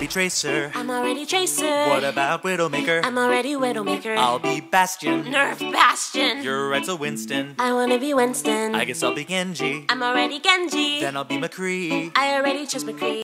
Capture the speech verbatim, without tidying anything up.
already Tracer. I'm already Tracer. What about Widowmaker? I'm already Widowmaker. I'll be Bastion. Nerf Bastion. You're right, so Winston. I wanna be Winston. I guess I'll be Genji. I'm already Genji. Then I'll be McCree. I already chose McCree.